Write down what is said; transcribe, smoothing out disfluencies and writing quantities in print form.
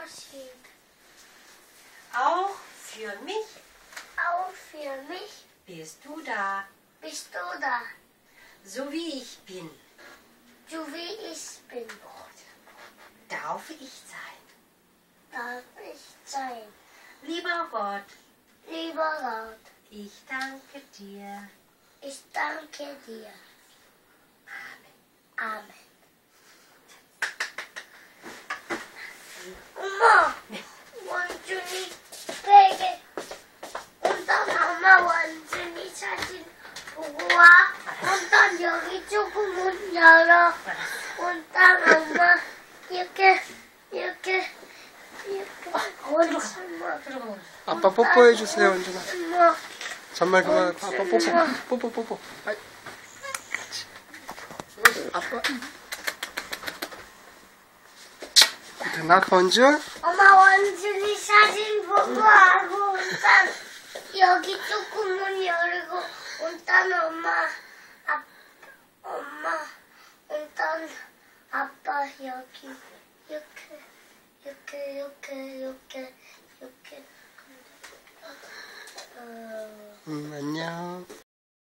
Abschied. Auch für mich Auch für mich bist du da, bist du da, so wie ich bin. so wie ich bin. Darf ich sein. Darf ich sein. Lieber Gott, Lieber Gott, ich danke dir. ich danke dir. Amen. Oma, 완전히 베개. 엄마 완전히 사진 보고 와. 일단 여기 조금 문 열어. 일단 엄마 이렇게 엄마 들어가. 아빠 뽀뽀해 주세요, 은준아. 엄마 정말 그만. 아빠 뽀뽀. 아이. 아빠. 됐나, 건준? 엄마 완전히 사진 보고 하고 일단 여기 조금 문 열고 일단 엄마 일단 아빠 여기 이렇게 안녕.